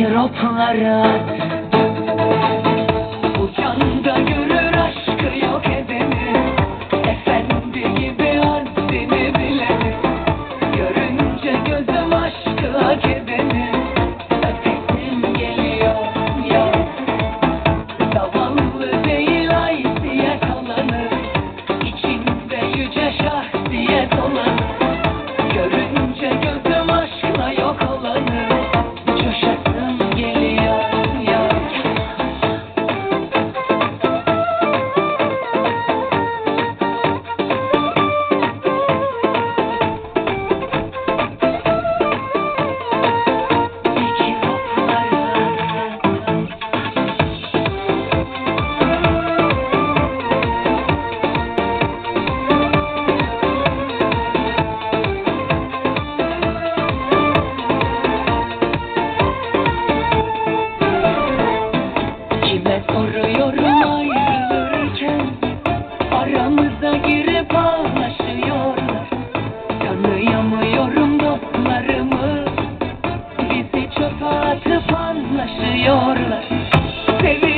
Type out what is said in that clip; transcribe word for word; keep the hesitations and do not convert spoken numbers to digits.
Mikroplara at. Ucanda görür aşkı yok edeni, efendi gibi haddini bileni. Görünce gözüm aşkı hak edeni, ötesim geliyor ya. Zavallı değil haysiyet olanı, içinde yüce şahsiyet olanı. Görünce gözüm aşkla yok olanı, coşasım geliyor ya. Kime soruyorum ayrılırken, aramıza girip ağlaşıyorlar. Tanıyamıyorum dostlarımı, bizi çöpe atıp anlaşıyorlar. Sevi